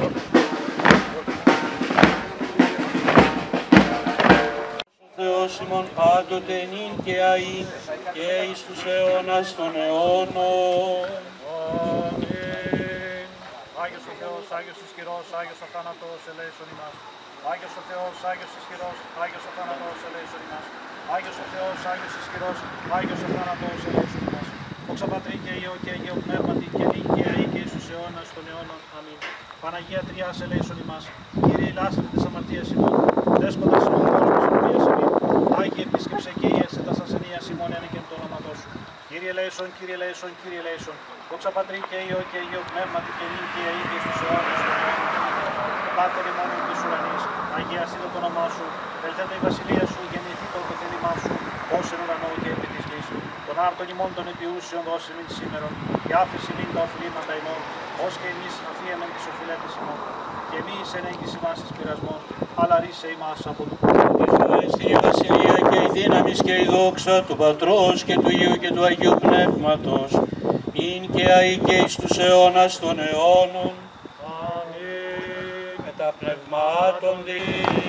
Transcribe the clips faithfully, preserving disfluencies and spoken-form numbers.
Θεός ημών πάντοτε νυν και αεί και εις τους αιώνας των αιώνων. Αμήν. Άγιος ο Θεός, Άγιος ισχυρός, Άγιος ο θάνατος, ελέησον ημάς. Άγιος ο Θεός, Άγιος ισχυρός, Άγιος ο θάνατος, ελέησον ημάς. Άγιος ο Θεός, Άγιος ισχυρός, Άγιος ο θάνατος, ελέησον ημάς. Δόξα Πατρί και Υιό και Αγίο Πνεύματι και νυν και αεί και εις τους αιώνας των αιώνων. Αμήν. Παναγία Τριάς, ελέησον ημάς. Κύριε ηλάσθητε τις αμαρτίες ημών. Δέσποτας ο Θεός μας ευλογίας ημών. Άγιε επίσκεψε και Ιέσαι τας ασθενείας ημών ένικεν το όνοματό σου. Κύριε ελέησον, Κύριε ελέησον, Κύριε ελέησον. Δόξα Πατρί και Υιό και Αγίο Πνεύματι και νυν και αεί και εις τους αιώνας των αιώνων. Πάτερ ημών εν της ουρανής, αγιασίτω το όνομά σου, ελθέτω η βασιλεία σου, γεννηθήτω το θέλημά σου, ως εν ουρανό και επί της γης. Τον άρτον ημών των επιούσιων δώσει μην σήμερον, και άφηση μην τα οφειλήματα ημών, ως και εμείς αφίεμεν τις οφειλέτες ημών. Και μη εις εν έγκυση μας εις πειρασμόν, αλλά ρίσε ημάς από του κόσμου. Εστί η βασιλεία και η δύναμις και η δόξα του Πατρός και του Υιού και του Αγίου Πνεύματος, ειν και αεί και εις τους αιώνας των αιώνων. Αμήν. Με τα πνευμάτων δι.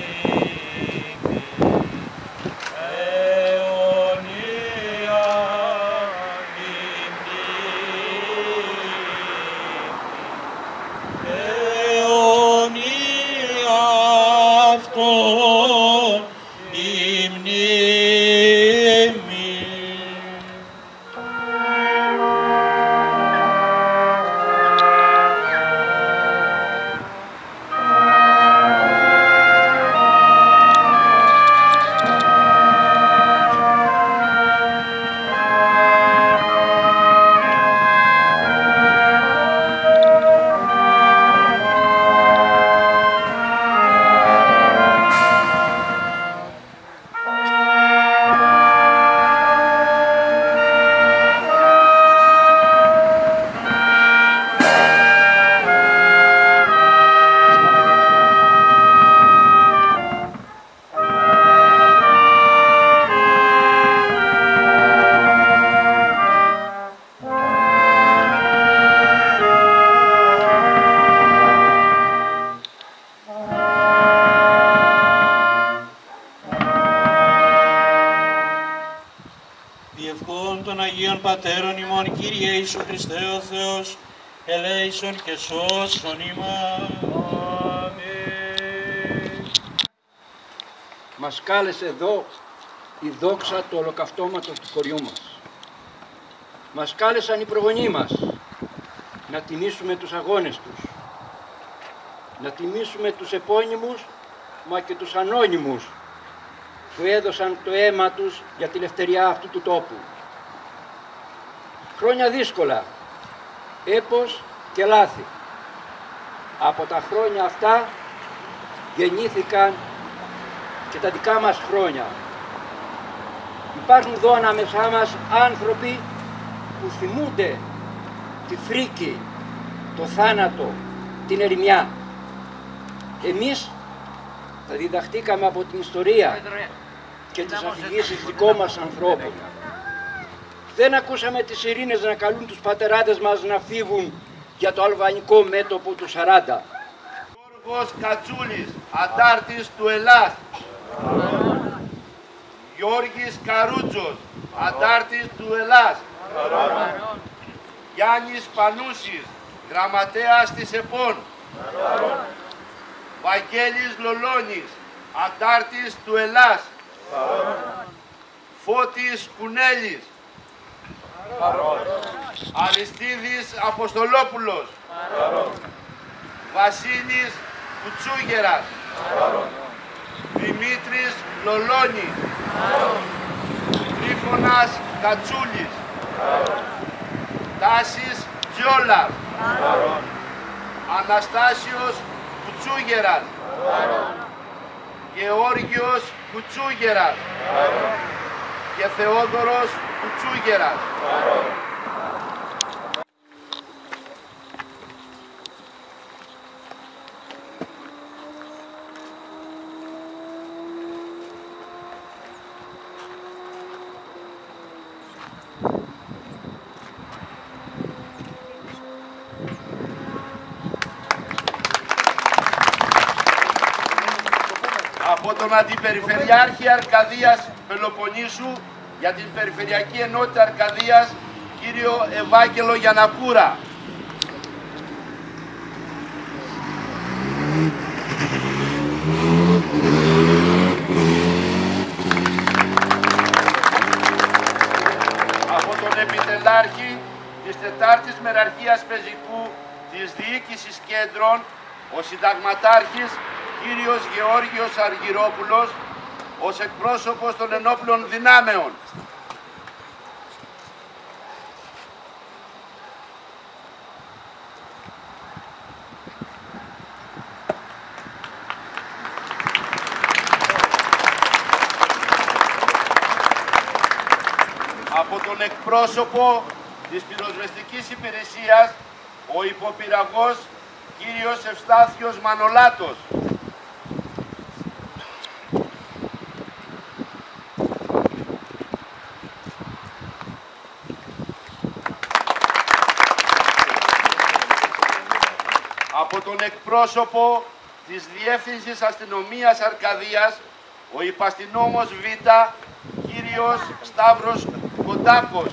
Διευχών των Αγίων Πατέρων ημών, Κύριε Ιησού Χριστέ ο Θεός, ελέησον και σώσον ημάς. Αμήν. Μας κάλεσε εδώ η δόξα του ολοκαυτώματος του χωριού μας. Μας κάλεσαν οι προγονείς μας να τιμήσουμε τους αγώνες τους, να τιμήσουμε τους επώνυμους μα και τους ανώνυμους που έδωσαν το αίμα τους για τη ελευθεριά αυτού του τόπου. Χρόνια δύσκολα, έπος και λάθη. Από τα χρόνια αυτά γεννήθηκαν και τα δικά μας χρόνια. Υπάρχουν εδώ ανάμεσά μας άνθρωποι που θυμούνται τη φρίκη, το θάνατο, την ερημιά. Εμείς τα διδαχτήκαμε από την ιστορία και τις αφηγήσεις δικών μας ανθρώπων. Δεν ακούσαμε τις ειρήνες να καλούν τους πατεράδες μας να φύγουν για το αλβανικό μέτωπο του σαράντα. Γιώργος Κατσούλης, αντάρτης του Ελλάς. Γιώργης Καρούτσος, αντάρτης του Ελλάς. Γιάννης Πανούσης, γραμματέας της ΕΠΟΝ. Βαγγέλης Λολώνης, αντάρτης του Ελλάς. Φώτης Κουνέλης. Αριστίδης Αποστολόπουλος. Βασίλης Κουτσούγερας. Δημήτρης Λολώνης. Τρίφωνας Κατσούλης. Τάσης Τζιόλας. Αναστάσιος Κουτσούγερας. Γεώργιος Κουτσούγερας και Θεόδωρος Κουτσούγερας. Από τον Αντιπεριφερειάρχη Αρκαδίας Πελοποννήσου για την Περιφερειακή Ενότητα Αρκαδίας, κύριο Ευάγγελο Γιαννακούρα. Από τον Επιτελάρχη της Τετάρτης Μεραρχίας Πεζικού της Διοίκησης Κέντρων, ο Συνταγματάρχης κύριος Γεώργιος Αργυρόπουλος, ως εκπρόσωπος των ενόπλων δυνάμεων. Από τον εκπρόσωπο της πυροσβεστικής υπηρεσίας, ο υποπυραγός κύριος Ευστάθιος Μανολάτος. Από τον εκπρόσωπο της Διεύθυνσης Αστυνομίας Αρκαδίας, ο υπαστυνόμος Β, κύριος Σταύρος Κοντάκος.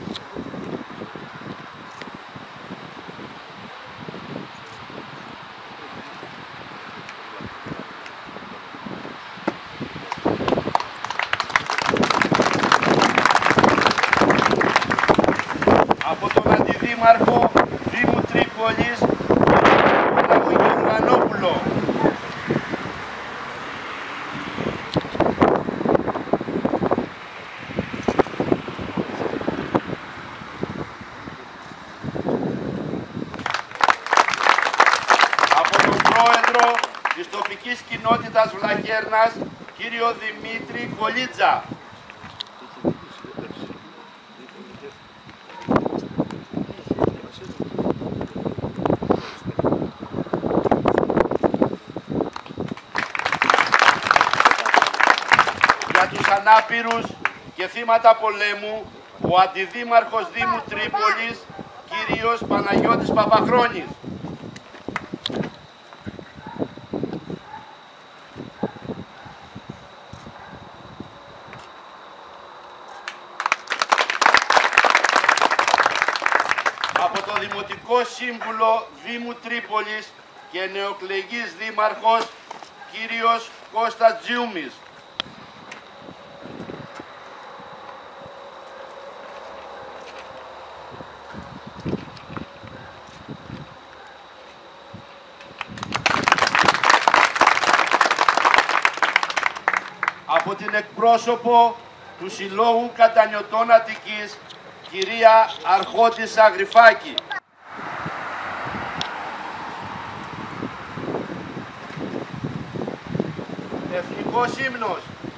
Από τον Αντιδήμαρχο Δήμου Τρίπολης, κύριο Γεωργανόπουλο. Από τον Πρόεδρο της τοπικής κοινότητας Βλαχέρνας, κύριο Δημήτρη Κολίτσα. Για τους ανάπηρους και θύματα πολέμου, ο Αντιδήμαρχος Δήμου Τρίπολης, κύριος Παναγιώτης Παπαχρόνης. Από το Δημοτικό Σύμβουλο Δήμου Τρίπολης και νεοκλεγής Δήμαρχος, κύριος Κώστας Τζιούμης. Από την εκπρόσωπο του Συλλόγου Κατανιωτών Αττικής, κυρία Αρχόντισσα Γρυφάκη. Εθνικός ύμνος.